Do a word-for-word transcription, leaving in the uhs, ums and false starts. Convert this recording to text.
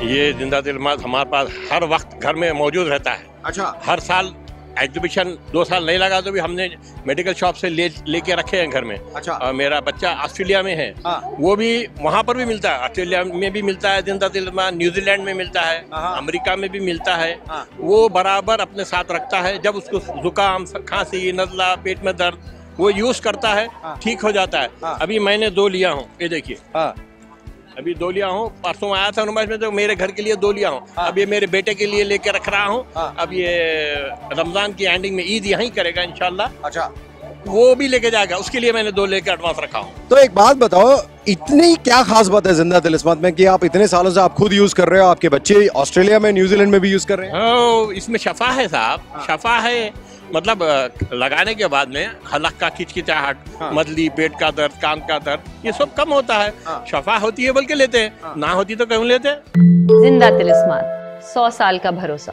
ये जिंदा तिलमास हमारे पास हर वक्त घर में मौजूद रहता है। अच्छा, हर साल एग्जीबिशन दो साल नहीं लगा तो भी हमने मेडिकल शॉप से ले लेके रखे हैं घर में। अच्छा। और मेरा बच्चा ऑस्ट्रेलिया में है, हाँ। वो भी वहाँ पर भी मिलता है, ऑस्ट्रेलिया में भी मिलता है जिंदा तिलमास, न्यूजीलैंड में मिलता है, हाँ। अमेरिका में भी मिलता है। हाँ। वो बराबर अपने साथ रखता है। जब उसको जुकाम, खांसी, नज़ला, पेट में दर्द, वो यूज करता है, हाँ। ठीक हो जाता है। हाँ। अभी मैंने दो लिया हूँ, ये देखिए, हाँ। अभी दो लिया हूँ। परसों आया था नुमाइश में तो मेरे घर के लिए दो लिया हूँ। हाँ। अब ये मेरे बेटे के लिए लेके रख रहा हूँ। हाँ। अब ये रमजान की एंडिंग में ईद यहीं करेगा इंशाल्लाह, अच्छा, वो भी लेके जाएगा, उसके लिए मैंने दो लेके एडवांस रखा हूँ। तो एक बात बताओ, इतनी क्या खास बात है जिंदा तिलिस्मात में कि आप इतने सालों से आप खुद यूज कर रहे हो, आपके बच्चे ऑस्ट्रेलिया में, न्यूजीलैंड में भी यूज कर रहे हैं? हाँ, इसमें शफा है साहब। हाँ। शफा है मतलब अ, लगाने के बाद में हलक का खिचखिचाहट, हाँ। मदली, पेट का दर्द, कान का दर्द, ये सब कम होता है। हाँ। शफा होती है बल्कि लेते हैं, हाँ। ना होती तो क्यों लेते हैं। जिंदा तिलिस्मात, सौ साल का भरोसा।